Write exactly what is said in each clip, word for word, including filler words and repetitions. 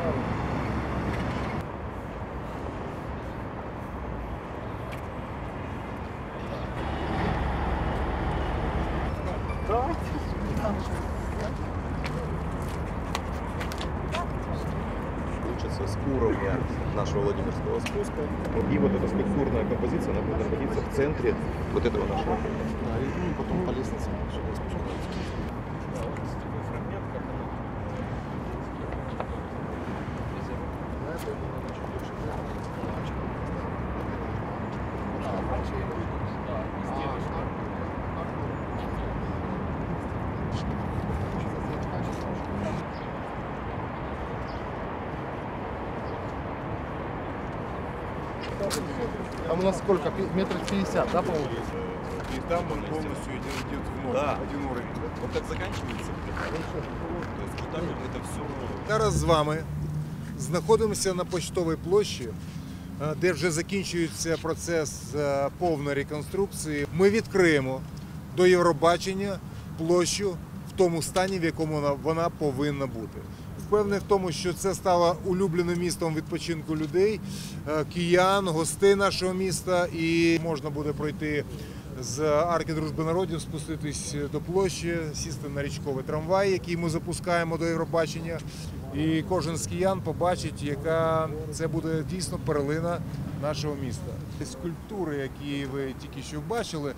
Получится с уровня нашего Владимирского спуска. И вот эта скульптурная композиция, она будет находиться в центре вот этого нашего. Да, и потом по лестнице сюда спускаются. Там у нас сколько? Метров пятьдесят, да, по-моему? И там он полностью идет в ноль, Да. один уровень. Вот так заканчивается. То есть вот так вот это все. Зараз з вами знаходимося на Почтовій площі, де вже закінчується процес повної реконструкції. Ми відкриємо до Євробачення площу в тому стані, в якому вона, вона повинна бути. Впевнений в тому, що це стало улюбленим містом відпочинку людей, киян, гостей нашого міста, і можна буде пройти з Арки Дружби Народів, спуститись до площі, сісти на річковий трамвай, який ми запускаємо до Євробачення. І кожен з киян побачить, яка це буде дійсно перлина нашого міста. Скульптури, які ви тільки що бачили,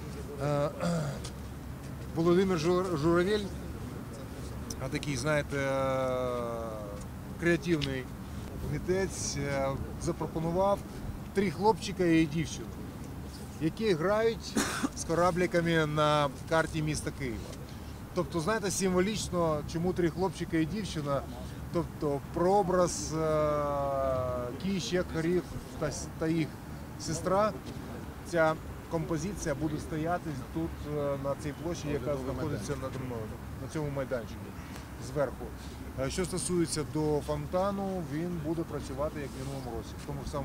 Володимир Журавель, а такий, знаєте, креативний митець, запропонував три хлопчика і дівчину, які грають з корабликами на карті міста Києва. Тобто, знаєте, символічно, чому три хлопчика і дівчина, тобто прообраз Кіща, Харів та їх сестра, ця композиція буде стояти тут, на цій площі, яка знаходиться надо мною, на цьому майданчику, зверху. Що стосується до фонтану, він буде працювати як в минулому році, в тому ж самому